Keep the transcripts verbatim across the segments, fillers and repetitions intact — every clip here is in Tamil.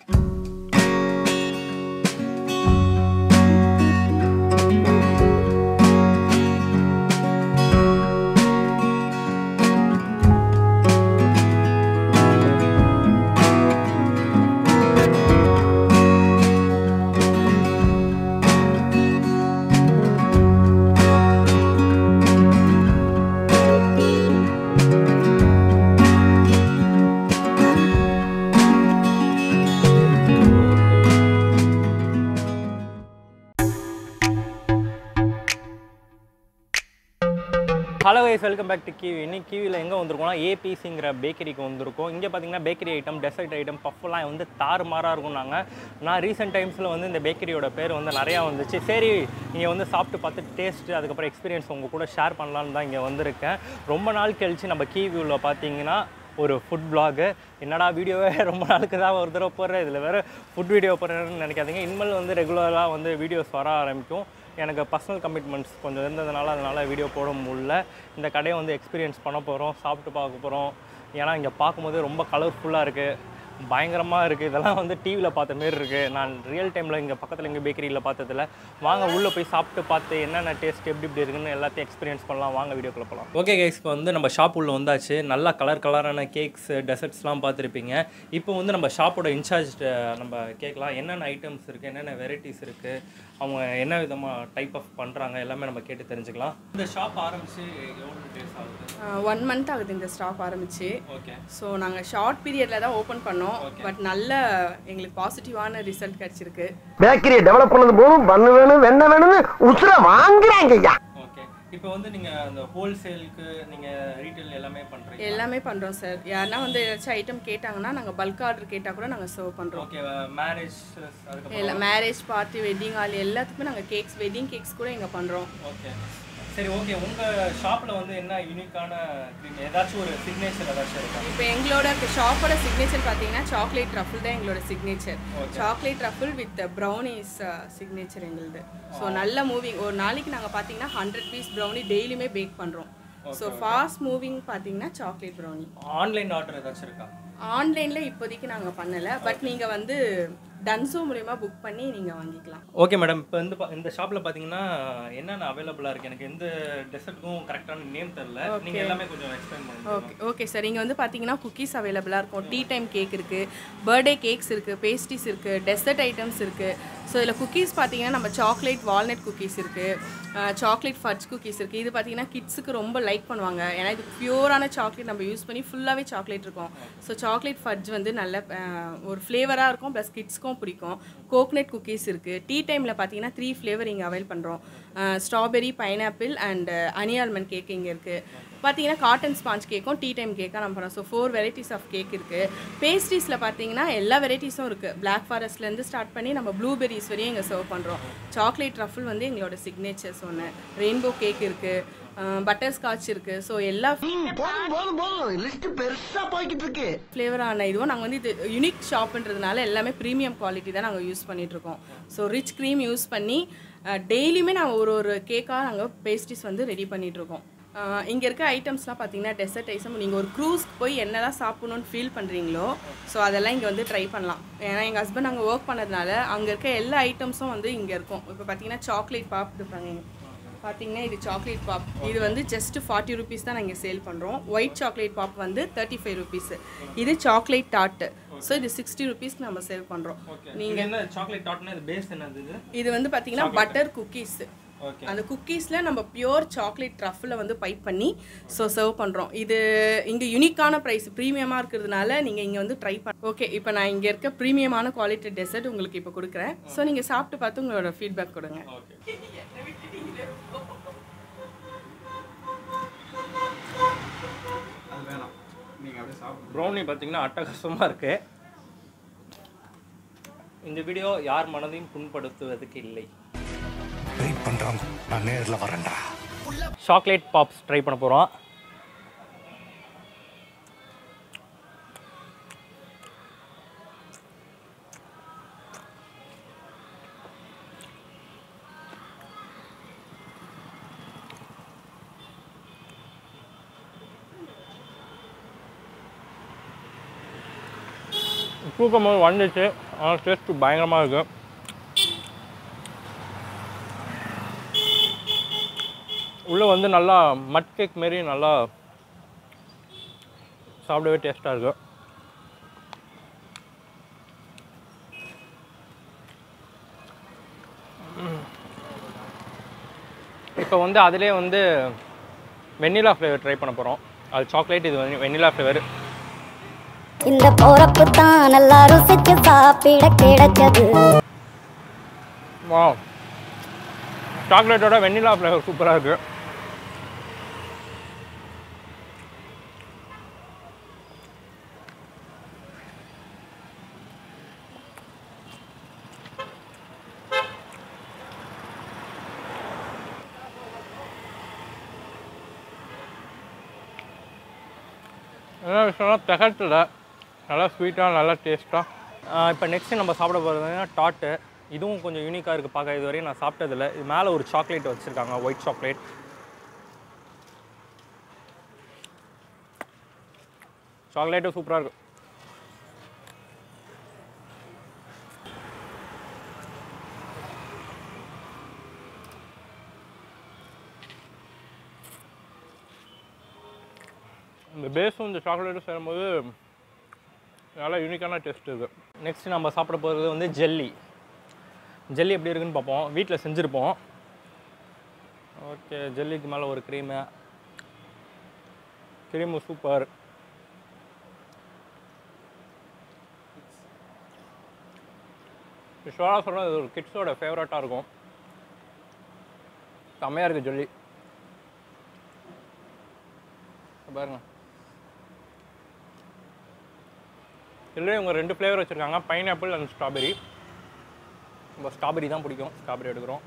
Hello guys, welcome back to Kiwi. இன்னைக்கு கிவில எங்க வந்திருக்கோம்னா ஏபிசிங்கற பேக்கரிக்கு வந்திருக்கோம். இங்க பாத்தீங்கன்னா பேக்கரி ஐட்டம், டெசர்ட் ஐட்டம், பஃப்லாம் வந்து தாறுமாறா இருக்கும்னாங்க. நான் ரீசன்ட் டைம்ஸ்ல வந்து இந்த பேக்கரியோட பேர் வந்து நிறைய வந்துச்சு. சரி இங்க வந்து சாப்பிட்டு பார்த்து டேஸ்ட் அதுக்கு அப்புறம் எக்ஸ்பீரியன்ஸ் உங்க கூட ஷேர் பண்ணலாம்னு தான் இங்க வந்திருக்கேன். ரொம்ப நாள் கழிச்சு நம்ம கிவில பாத்தீங்கன்னா ஒரு ஃபுட் vlog. என்னடா வீடியோவே ரொம்ப நாளுக்கு தான் ஒரு தடவை போடுறேன், இதில் வேறு ஃபுட் வீடியோ போடுறேன்னு நினைக்காதீங்க. இனிமேல் வந்து ரெகுலராக வந்து வீடியோஸ் வர ஆரம்பிக்கும். எனக்கு பர்சனல் கமிட்மெண்ட்ஸ் கொஞ்சம் இருந்ததுனால அதனால் வீடியோ போட முடியல. இந்த கடையை வந்து எக்ஸ்பீரியன்ஸ் பண்ண போகிறோம், சாப்பிட்டு பார்க்க போகிறோம். ஏன்னா இங்கே பார்க்கும்போது ரொம்ப கலர்ஃபுல்லாக இருக்குது, பயங்கரமாக இருக்குது. இதெல்லாம் வந்து டிவியில் பார்த்த மாரி இருக்குது. நான் ரியல் டைமில் இங்கே பக்கத்தில் இங்கே பேக்கரியில் பார்த்ததில்ல. வாங்க உள்ளே போய் சாப்பிட்டு பார்த்து என்னென்ன டேஸ்ட் எப்படி இப்படி இருக்குன்னு எல்லாத்தையும் எக்ஸ்பீரியன்ஸ் பண்ணலாம். வாங்க வீடியோக்குள்ளே போகலாம். ஓகே கைஸ், இப்போ வந்து நம்ம ஷாப் உள்ள வந்தாச்சு. நல்லா கலர் கலரான கேக்ஸ், டெசர்ட்ஸ்லாம் பார்த்துருப்பீங்க. இப்போ வந்து நம்ம ஷாப்போட இன்சார்ஜ் நம்ம கேட்கலாம் என்னென்ன ஐட்டம்ஸ் இருக்குது, என்னென்ன வெரைட்டிஸ் இருக்குது, அவங்க என்ன விதமாக டைப் ஆஃப் பண்ணுறாங்க எல்லாமே நம்ம கேட்டு தெரிஞ்சுக்கலாம். இந்த ஷாப் ஆரம்பிச்சு எவ்வளோ டேஸ் ஆகுது? ஒன் மந்த் ஆகுது இந்த ஸ்டாப் ஆரம்பிச்சு. ஓகே. ஸோ நாங்கள் ஷார்ட் பீரியடில் தான் ஓப்பன் பண்ணோம். பட் நல்ல எங்களுக்கு பாசிட்டிவான ரிசல்ட் கிடைச்சிருக்கு. பேக்கரியை டெவலப் பண்ணது போதும் பண்ணு வேணும் வெண்ண வேணும்னு உசுர வாங்குறாங்க ஐயா. ஓகே. இப்போ வந்து நீங்கள் அந்த ஹோல்சேலுக்கு நீங்கள் ரீட்டைல் எல்லாமே பண்ணுறீங்க? எல்லாமே பண்ணுறோம் சார். யாருன்னா வந்து ஏதாச்சும் ஐட்டம் கேட்டாங்கன்னா நாங்கள் பல்க் ஆர்டர் கேட்டால் கூட நாங்கள் சர்வ் பண்ணுறோம். ஓகே. மேரேஜ் இல்லை மேரேஜ் பார்ட்டி வெட்டிங் ஆல் எல்லாத்துக்குமே நாங்கள் கேக்ஸ், வெட்டிங் கேக்ஸ் கூட இங்கே பண்ணுறோம். ஓகே சரி. ஓகே, உங்கள் ஷாப்பில் வந்து என்ன யூனிக்கான ஏதாச்சும் ஒரு சிக்னேச்சர் ஏதாச்சும் இருக்கா? இப்போ எங்களோட ஷாப்போட சிக்னேச்சர் பார்த்தீங்கன்னா சாக்லேட் ட்ரஃபிள் தான் எங்களோட signature. Chocolate truffle with brownies signature எங்களுது. ஸோ நல்ல மூவிங். ஒரு நாளைக்கு நாங்கள் பார்த்தீங்கன்னா ஹண்ட்ரட் பீஸ் ப்ரௌனி டெய்லியுமே பேக் பண்ணுறோம். ஸோ ஃபாஸ்ட் மூவிங் பார்த்தீங்கன்னா சாக்லேட் ப்ரௌனி. ஆன்லைன் ஆர்டர் ஏதாச்சும் இருக்கா? ஆன்லைனில் இப்போதைக்கு நாங்கள் பண்ணலை. பட் நீங்கள் வந்து டன்ஸோ மூலமா புக் பண்ணி நீங்கள் வாங்கிக்கலாம். Okay madam. இப்போ வந்து இந்த ஷாப்பில் பார்த்தீங்கன்னா என்னென்ன அவைலபிளாக இருக்குது? எனக்கு எந்த டெசர்ட்டுக்கும் கரெக்டான நேம் தெரியல, நீங்கள் எல்லாமே கொஞ்சம் எக்ஸ்பிளைன் பண்ணுங்க. Okay okay sir. இங்கே வந்து பார்த்தீங்கன்னா குக்கீஸ் அவைலபிளாக இருக்கும், டீ டைம் கேக் இருக்குது, பர்த்டே கேக்ஸ் இருக்குது, பேஸ்ட்ரிஸ் இருக்குது, டெசர்ட் ஐட்டம்ஸ் இருக்குது. ஸோ இதில் குக்கீஸ் பார்த்தீங்கன்னா நம்ம சாக்லேட் வால்நட் குக்கீஸ் இருக்குது, சாக்லேட் ஃபட்ஜ் குக்கீஸ் இருக்குது. இது பார்த்தீங்கன்னா கிட்ஸுக்கு ரொம்ப லைக் பண்ணுவாங்க, ஏன்னா இது பியூரான சாக்லேட் நம்ம யூஸ் பண்ணி ஃபுல்லாகவே சாக்லேட் இருக்கும். ஸோ சாக்லேட் ஃபட்ஜ் வந்து நல்ல ஒரு ஃப்ளேவராக இருக்கும், ப்ளஸ் கிட்ஸ்க்கும் பிடிக்கும். கோகனட் குக்கீஸ் இருக்குது. டீ டைமில் பார்த்தீங்கன்னா த்ரீ ஃப்ளேவர் இங்கே அவைல் பண்ணுறோம். Strawberry, pineapple and honey almond cake இங்கே இருக்குது. பார்த்தீங்கன்னா காட்டன் ஸ்பாஞ்ச் கேக்கும் டீ டைம் கேக்காக நம்ம பண்ணுறோம். So four varieties of cake இருக்குது. பேஸ்ட்ரீஸில் பார்த்தீங்கன்னா எல்லா வெரைட்டிஸும் இருக்குது. பிளாக் ஃபாரஸ்ட்லேருந்து ஸ்டார்ட் பண்ணி நம்ம ப்ளூபெரிஸ் வரையும் இங்கே சர்வ் பண்ணுறோம். சாக்லேட் ட்ரஃபிள் வந்து எங்களோட சிக்னேச்சர்ஸ் ஒன்று. ரெயின்போ கேக் இருக்குது, பட்டர் ஸ்காட்ச் இருக்குது. ஸோ எல்லா ஃப்ளேவரான இதுவும் நாங்கள் வந்து இது யூனிக் ஷாப்புன்றதுனால எல்லாமே ப்ரீமியம் குவாலிட்டி தான் நாங்கள் யூஸ் பண்ணிகிட்ருக்கோம். ஸோ ரிச் க்ரீம் யூஸ் பண்ணி டெய்லியுமே நாங்கள் ஒரு ஒரு கேக்காக நாங்கள் பேஸ்ட்ரிஸ் வந்து ரெடி பண்ணிகிட்ருக்கோம். இங்கே இருக்க ஐட்டம்ஸ்லாம் பார்த்தீங்கன்னா டெசர்ட் ஐட்டம். நீங்கள் ஒரு க்ரூஸ்க்கு போய் என்னெல்லாம் சாப்பிட்ணுன்னு ஃபீல் பண்ணுறீங்களோ ஸோ அதெல்லாம் இங்கே வந்து ட்ரை பண்ணலாம். ஏன்னா எங்கள் ஹஸ்பண்ட் அங்கே ஒர்க் பண்ணதுனால அங்கே இருக்க எல்லா ஐட்டம்ஸும் வந்து இங்கே இருக்கும். இப்போ பார்த்தீங்கன்னா சாக்லேட் பாப் இருப்பாங்க. பார்த்தீங்கன்னா இது சாக்லேட் பாப், இது வந்து ஜஸ்ட் ஃபார்ட்டி ருபீஸ் தான் நாங்கள் சேல் பண்ணுறோம். ஒயிட் சாக்லேட் பாப் வந்து தேர்ட்டி ஃபைவ் ருபீஸ். இது சாக்லேட் டாட்டு. ஸோ இது சிக்ஸ்டி ருபீஸ்க்கு நம்ம சேல் பண்ணுறோம். நீங்கள் சாக்லேட் டாட்னா இது பேஸ் என்னது? இது வந்து பார்த்தீங்கன்னா பட்டர் குக்கீஸ். அந்த குக்கீஸில் நம்ம பியோர் சாக்லேட் ட்ரஃபில் வந்து பைப் பண்ணி ஸோ சர்வ் பண்ணுறோம். இது இங்கே யூனிக்கான ப்ரைஸ், ப்ரீமியமாக இருக்கிறதுனால நீங்கள் இங்கே வந்து ட்ரை பண்ண. ஓகே, இப்போ நான் இங்கே இருக்க ப்ரீமியமான குவாலிட்டி டெசர்ட் உங்களுக்கு இப்போ கொடுக்குறேன். ஸோ நீங்கள் சாப்பிட்டு பார்த்து உங்களோட ஃபீட்பேக் கொடுங்க. ப்ரௌனி பார்த்தீங்கன்னா அட்டகாசமாக இருக்குது. இந்த வீடியோ யார் மனதையும் புண்படுத்துவதற்கு இல்லை. வெயிட் பண்றாங்க, நான் நேர்ல வரேன்டா. சாக்லேட் பாப்ஸ் ட்ரை பண்ண போகிறோம். தூக்கம் போது வந்துச்சு, ஆனால் டேஸ்ட்டு பயங்கரமாக இருக்குது. உள்ளே வந்து நல்லா மட் கேக் மாரி நல்லா சாப்பிடவே டேஸ்ட்டாக இருக்குது. இப்போ வந்து அதிலே வந்து வெண்ணிலா ஃப்ளேவர் ட்ரை பண்ண போகிறோம். அது சாக்லேட், இது வந்து வெண்ணிலா ஃப்ளேவர். இந்த போறப்பு தான் நல்லா ருசிச்சு சாப்பிட கிடைச்சது. வா, சாக்லேட்டோட வெண்ணிலா ஃப்ளேவர் சூப்பராக இருக்குது. என்ன விஷயம்னா திகட்டில் நல்லா ஸ்வீட்டாக நல்லா டேஸ்ட்டாக. இப்போ நெக்ஸ்ட்டு நம்ம சாப்பிட போகிறதுனா டாட்டு. இதுவும் கொஞ்சம் யூனிக்காக இருக்குது பார்க்க. இது வரையும் நான் சாப்பிட்டதில்ல. இது மேலே ஒரு சாக்லேட் வச்சுருக்காங்க, ஒயிட் சாக்லேட். சாக்லேட்டும் சூப்பராக இருக்குது. இந்த பேஸும் இந்த சாக்லேட்டும் சேரும்போது நல்லா யூனிக்கான டேஸ்ட் இருக்குது. நெக்ஸ்ட் நம்ம சாப்பிட போகிறது வந்து ஜெல்லி. ஜெல்லி எப்படி இருக்குன்னு பார்ப்போம். வீட்டில் செஞ்சுருப்போம். ஓகே, ஜெல்லிக்கு மேலே ஒரு க்ரீமு. Cream super. ஷோராக சொன்னால் இது ஒரு கிட்ஸோட ஃபேவரட்டாக இருக்கும். செம்மையாக இருக்குது ஜெல்லி. பாருங்க, இதில் இவங்க ரெண்டு ஃப்ளேவர் வச்சுருக்காங்க, பைனாப்பிள் அண்ட் ஸ்ட்ராபெரி. நம்ம ஸ்ட்ராபெரி தான் பிடிக்கும், ஸ்ட்ராபெரி எடுக்கிறோம்.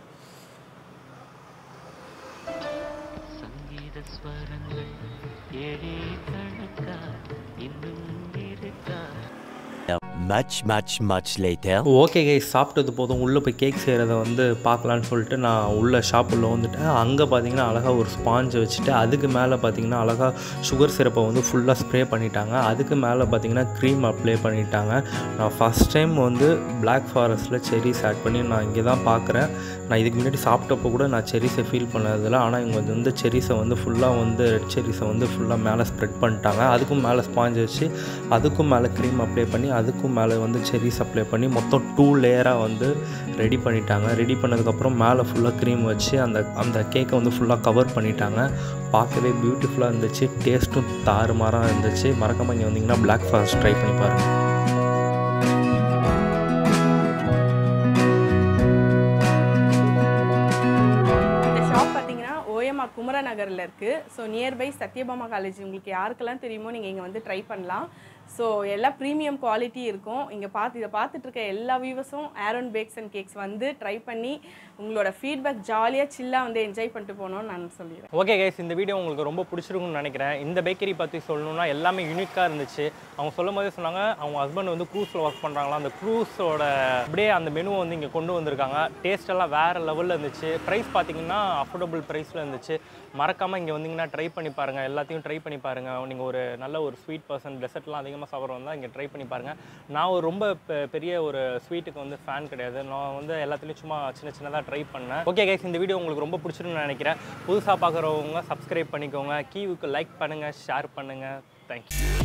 சங்கீத ஸ்வரங்கள் ஏழே கணக்கா இன்னும் இருக்கா. Much, much, much later. Okay guys, சாப்பிட்டது போதும். உள்ளே போய் கேக் செய்கிறத வந்து பார்க்கலான்னு சொல்லிட்டு நான் உள்ளே ஷாப் உள்ளே வந்துட்டேன். அங்கே பார்த்தீங்கன்னா அழகாக ஒரு ஸ்பாஞ்சை வச்சுட்டு அதுக்கு மேலே பார்த்தீங்கன்னா அழகாக சுகர் சிரப்பை வந்து ஃபுல்லாக ஸ்ப்ரே பண்ணிட்டாங்க. அதுக்கு மேலே பார்த்தீங்கன்னா க்ரீம் அப்ளை பண்ணிட்டாங்க. நான் ஃபஸ்ட் டைம் வந்து பிளாக் ஃபாரஸ்ட்டில் செரிஸ் ஆட் பண்ணி நான் இங்கே தான் பார்க்குறேன். நான் இதுக்கு முன்னாடி சாப்பிட்டப்போ கூட நான் செரிஸை ஃபீல் பண்ணதில்லை. ஆனால் இவங்க வந்து செரிஸை வந்து ஃபுல்லாக வந்து ரெட் செரிஸை வந்து ஃபுல்லாக மேலே ஸ்ப்ரெட் பண்ணிட்டாங்க. அதுக்கும் மேலே ஸ்பாஞ்ச் வச்சு அதுக்கும் மேலே க்ரீம் அப்ளை பண்ணி அதுக்கும் மேலே வந்து செரிஸ் அப்ளை பண்ணி மொத்தம் டூ லேயராக வந்து ரெடி பண்ணிட்டாங்க. ரெடி பண்ணதுக்கப்புறம் மேலே ஃபுல்லாக க்ரீம் வச்சு அந்த அந்த கேக்கை வந்து ஃபுல்லாக கவர் பண்ணிட்டாங்க. பார்க்கவே பியூட்டிஃபுல்லாக இருந்துச்சு. டேஸ்ட்டும் தாறுமாறாக இருந்துச்சு. மறக்காமல் இங்கே வந்தீங்கன்னா பிளாக் ஃபாரஸ்ட் ட்ரை பண்ணி பாருங்கள். குமரன் நகரில் இருக்குது. So nearby Sathyabama college. உங்களுக்கு யாருக்கெல்லாம் தெரியுமோ நீங்கள் இங்கே வந்து ட்ரை பண்ணலாம். ஸோ எல்லாம் ப்ரீமியம் குவாலிட்டி இருக்கும். இங்கே பார்த்து இதை பார்த்துட்டு இருக்க எல்லா வியூவர்ஸும் ஆரோன் பேக்ஸ் அண்ட் கேக்ஸ் வந்து ட்ரை பண்ணி உங்களோட ஃபீட்பேக் ஜாலியாக சில்லாக வந்து என்ஜாய் பண்ணிட்டு போகணும்னு நான் சொல்லிடுறேன். ஓகே கைஸ், இந்த வீடியோ உங்களுக்கு ரொம்ப பிடிச்சிருக்குன்னு நினைக்கிறேன். இந்த பேக்கரி பற்றி சொல்லணும்னா எல்லாமே யூனிக்காக இருந்துச்சு. அவங்க சொல்லும் போதே சொன்னாங்க அவங்க ஹஸ்பண்ட் வந்து க்ரூஸில் ஒர்க் பண்ணுறாங்களா. அந்த க்ரூஸோட அப்படியே அந்த மெனுவை வந்து இங்கே கொண்டு வந்திருக்காங்க. டேஸ்ட் எல்லாம் வேறு லெவலில் இருந்துச்சு. ப்ரைஸ் பார்த்தீங்கன்னா அஃபோர்டபுள் ப்ரைஸில் இருந்துச்சு. மறக்காமல் இங்கே வந்தீங்கன்னா ட்ரை பண்ணி பாருங்கள். எல்லாத்தையும் ட்ரை பண்ணி பாருங்கள். நீங்கள் ஒரு நல்ல ஒரு ஸ்வீட் பர்சன், டெசர்ட்லாம் அதிகமாக சாப்பிட்றோம் தான் இங்கே ட்ரை பண்ணி பாருங்கள். நான் ஒரு ரொம்ப பெரிய ஒரு ஸ்வீட்டுக்கு வந்து ஃபேன் கிடையாது. நான் வந்து எல்லாத்துலேயும் சும்மா சின்ன சின்னதாக ட்ரை பண்ணேன். ஓகே கைஸ், இந்த வீடியோ உங்களுக்கு ரொம்ப பிடிச்சிருக்குன்னு நினைக்கிறேன். புதுசாக பார்க்குறவங்க சப்ஸ்கிரைப் பண்ணிக்கோங்க. கீவுக்கு லைக் பண்ணுங்கள், ஷேர் பண்ணுங்கள். தேங்க்யூ.